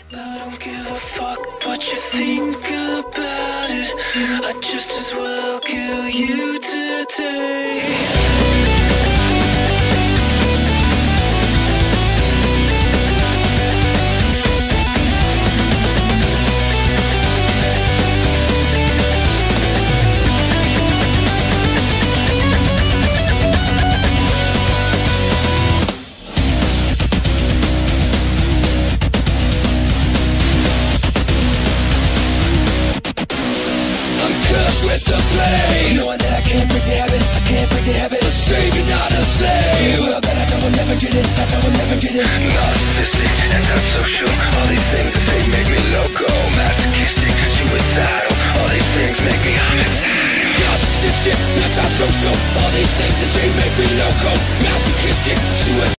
I don't give a fuck what you think about it. I'd just as well kill you today. With the pain, knowing that I can't break the habit, I can't break the habit. A slave and not a slave. To a world that I know will never get it, I know will never get it. Narcissistic, antisocial, all these things that say make me loco. Masochistic, suicidal, all these things make me homicidal. Narcissistic, antisocial, all these things that say make me loco. Masochistic, suicidal.